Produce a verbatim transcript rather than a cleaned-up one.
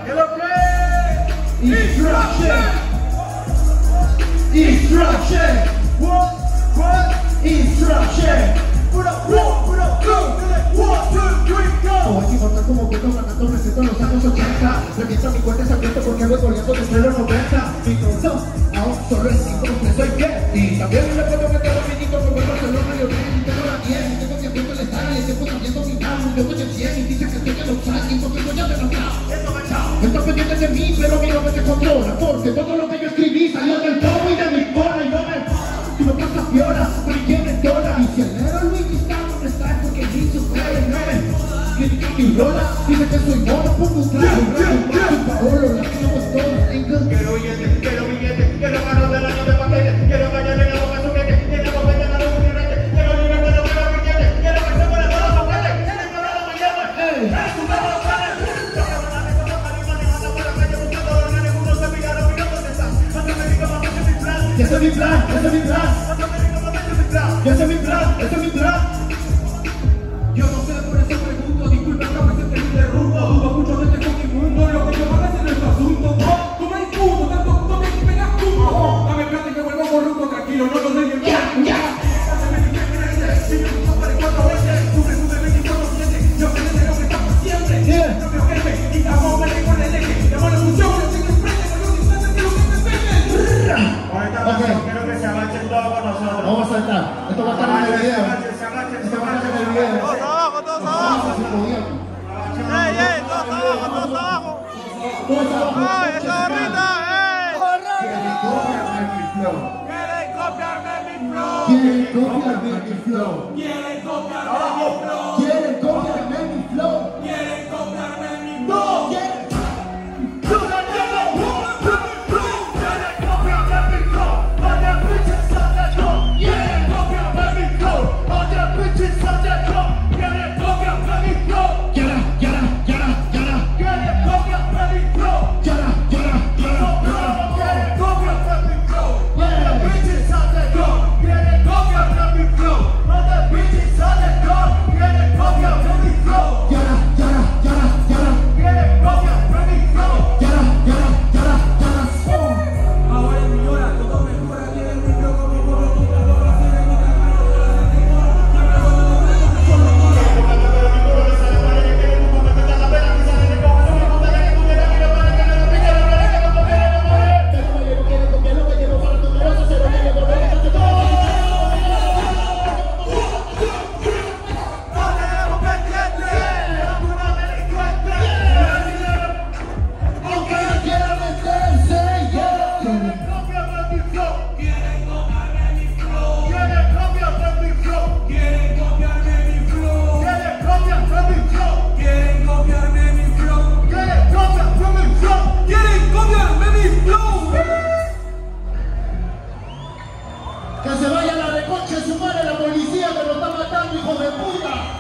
Instruction! Instruction! What? What? Instruction! Put up, put up, put up, go! One, two, three, go! Aquí corta como que toca catorce en los años ochenta. Revienta mi cuenta es abierto porque voy colgando desde los noventa. Mi corazón aún solo es cinco, que soy gay. Y también le puedo meter a mi niño como el Barcelona y el Real. Y tengo la diez, y tengo que haciendo el estar, y tengo también dominado. Y tengo el cien, y dice que estoy en los años, y porque voy a demostrar. Está pendiente de mí, pero mira que te controla. Porque todo lo que yo escribí salió del tomo y de mi cola. Y no me si no pasa piola, pero quién es dólar. Y si el negro Luis está donde está es porque ni su padre no me critica mi rola. Dice que soy mono por tu trago. Paolo, la que no es toda. Quiero billetes, quiero billetes, quiero ganar del año de paquete. Quiero callarle la boca a su quete. Quiero comer a los billetes. Quiero liberar de los billetes. Quiero que se muera todos los juguetes. Quiero que ahora me llaman. ¡Ey! ¡Su perro lo sale! Ese es mi plan, ese es mi plan. Ese es mi plan, ese es mi plan. Yo no sé, por eso pregunto. Disculpa que a veces te interrumpo. Dudo mucho de este fucking mundo. Lo que yo hago es nuestro asunto. Oh, tú me discuto, tanto tú me pegas tú. Oh, dame plata y me vuelvo corrupto. Tranquilo, no lo dejes. Ya, ya. Yo que desde lo que estamos siempre. No me ofende. Y tampoco me recuerda el eje. De buena función, no tengo enfrente. Con los instantes que lo que te peguen. Okay. Quiero que se agachen todos con nosotros. Vamos a saltar. Esto va a estar en el video. Esto va a estar en el video. Todos abajo, todos abajo. ¡Ey, ey! Todos abajo, todos abajo. Todos abajo. ¡Ay, esa ahorita! ¡Ey! Quieren copiarme mi flow. Quieren copiarme mi flow. ¡Quieren copiarme mi flow!